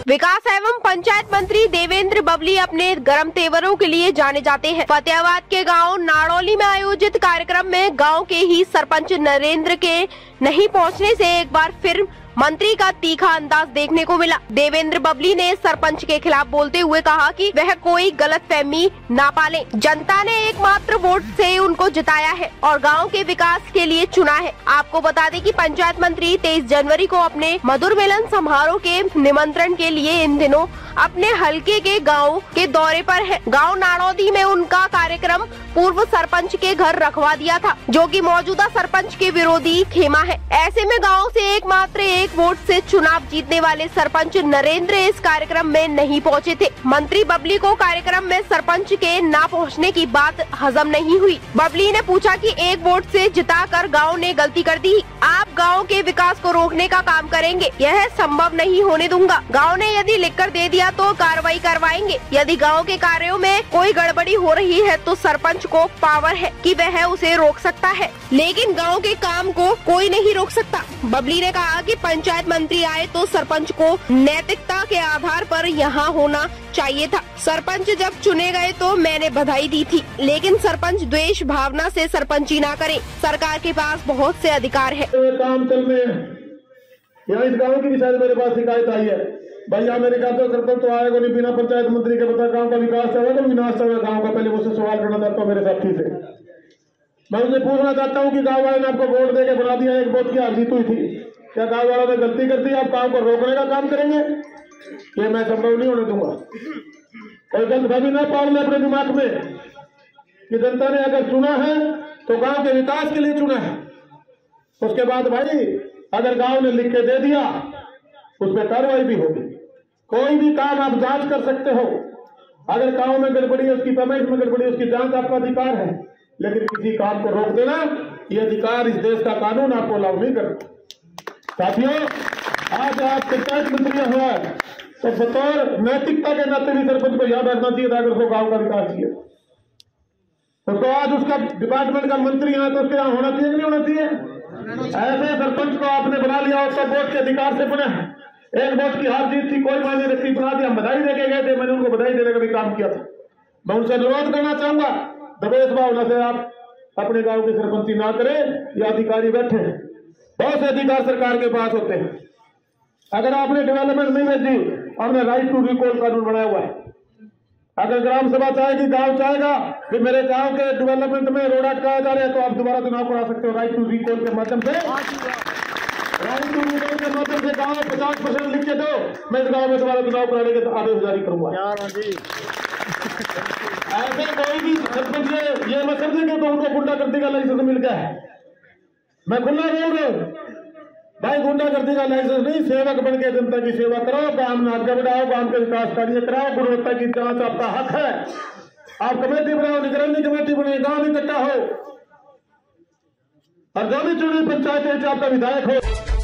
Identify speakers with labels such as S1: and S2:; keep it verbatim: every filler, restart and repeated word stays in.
S1: विकास एवं पंचायत मंत्री देवेंद्र बबली अपने गर्म तेवरों के लिए जाने जाते हैं। फतेहाबाद के गांव नाड़ौली में आयोजित कार्यक्रम में गांव के ही सरपंच नरेंद्र के नहीं पहुंचने से एक बार फिर मंत्री का तीखा अंदाज देखने को मिला। देवेंद्र बबली ने सरपंच के खिलाफ बोलते हुए कहा कि वह कोई गलतफहमी ना पाले। जनता ने एकमात्र वोट से उनको जिताया है और गांव के विकास के लिए चुना है। आपको बता दें कि पंचायत मंत्री तेईस जनवरी को अपने मधुर मिलन समारोह के निमंत्रण के लिए इन दिनों अपने हलके के गाँव के दौरे पर है। गाँव नाड़ौदी में उनका कार्यक्रम पूर्व सरपंच के घर रखवा दिया था, जो कि मौजूदा सरपंच के विरोधी खेमा है। ऐसे में गांव से एकमात्र एक वोट से चुनाव जीतने वाले सरपंच नरेंद्र इस कार्यक्रम में नहीं पहुंचे थे। मंत्री बबली को कार्यक्रम में सरपंच के ना पहुंचने की बात हजम नहीं हुई। बबली ने पूछा कि एक वोट से जिताकर गांव ने गलती कर दी, आप गांव के विकास को रोकने का काम करेंगे? यह संभव नहीं होने दूंगा। गांव ने यदि लिखकर दे दिया तो कार्रवाई करवाएंगे। यदि गांव के कार्यों में कोई गड़बड़ी हो रही है तो सरपंच को पावर है कि वह उसे रोक सकता है, लेकिन गांव के काम को कोई नहीं रोक सकता। बबली ने कहा कि पंचायत मंत्री आए तो सरपंच को नैतिकता के आधार पर यहाँ होना चाहिए था। सरपंच जब चुने गए तो मैंने बधाई दी थी, लेकिन सरपंच द्वेष भावना से सरपंची ना करे। सरकार के पास बहुत से अधिकार है।
S2: काम चल रहे हैं यहाँ, इस गाँव की भी शायद मेरे पास शिकायत आई है। भैया मेरे ख्याल से सरपंच तो आएगा नहीं बिना पंचायत मंत्री के बता गाँव का विकास चाहे तो विनाश चाहे गाँव का। पहले मुझसे सवाल करना चाहता हूँ मेरे साथी से। मैं उनसे पूछना चाहता हूँ कि गाँव वाले ने आपको वोट देके बना दिया, एक वोट की हार जीत हुई थी, क्या गाँव वालों ने गलती कर दी? आप गाँव को रोकने का काम करेंगे? ये मैं संभव नहीं होने दूंगा। कोई गलतफहमी न पाल ले अपने दिमाग में कि जनता ने अगर चुना है तो गाँव के विकास के लिए चुना है। उसके बाद भाई अगर गाँव ने लिख के दे दिया उस पर कार्रवाई भी होगी। कोई भी काम आप जांच कर सकते हो। अगर गाँव में गड़बड़ी है, उसकी पेमेंट में गड़बड़ी है, उसकी जांच आपका अधिकार है, लेकिन किसी काम को रोक देना ये अधिकार इस देश का कानून आपको अलाउ नहीं करता। साथियों, आज आप पंचायत मंत्री हुआ तो बतौर नैतिकता के नाते भी सरपंच को याद रखना चाहिए था अगर उसको गाँव का विकास चाहिए उसको आज उसका डिपार्टमेंट का मंत्री है तो उसके यहाँ होना चाहिए नहीं होना चाहिए? ऐसे सरपंच को आपने बना लिया, उसका वोट के अधिकार से बने, एक वोट की हार जीत थी, कोई मायने रखती, बना दिया। बधाई देके गए थे, मैंने उनको बधाई देने का भी काम किया था। मैं उनसे अनुरोध करना चाहूंगा दबेश भावना से आप अपने गांव की सरपंची ना करें। ये अधिकारी बैठे हैं, बहुत से अधिकार सरकार के पास होते हैं। अगर आपने डेवलपमेंट नहीं भेजी, हमने राइट टू रिकॉल कानून बनाया हुआ है। अगर ग्राम सभा चाहेगी, गांव चाहेगा कि मेरे गांव के डेवलपमेंट में रोड अटकाया जा रहा है तो आप दोबारा चुनाव करा सकते हो राइट टू रिकॉल के माध्यम से। राइट टू रिकॉल के माध्यम से गांव पचास परसेंट लिख के दो, मैं इस गांव में दोबारा चुनाव कराने के आदेश जारी करूंगा। ऐसे कोई भी सरपंच ये ये मत समझेंगे तो उनको गुंडागर्दी का लाइसेंस मिल गया है। मैं खुला बोल रहा हूँ भाई, गुंडागर्दी का लाइसेंस नहीं, सेवक बन के जनता की सेवा करो, काम में आगे बढ़ाओ, काम के विकास कार्य कराओ, गुणवत्ता की जांच आपका हक है। आप कमेटी बनाओ, निगरानी कमेटी बनाए, गांव इकट्ठा हो और जो भी चुनी पंचायत आपका विधायक हो।